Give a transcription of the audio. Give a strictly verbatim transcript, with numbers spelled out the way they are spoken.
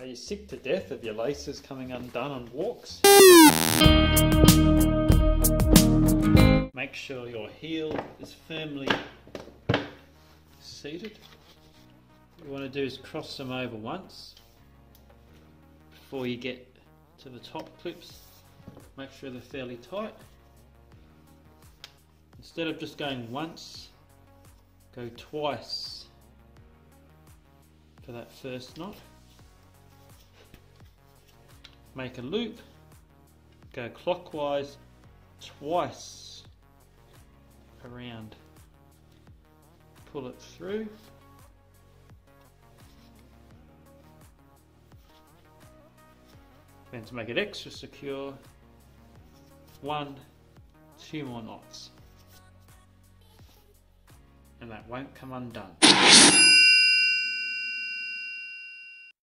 Are you sick to death of your laces coming undone on walks? Make sure your heel is firmly seated. What you want to do is cross them over once before you get to the top clips. Make sure they're fairly tight. Instead of just going once, go twice for that first knot. Make a loop, go clockwise twice around, pull it through, then to make it extra secure, one, two more knots, and that won't come undone.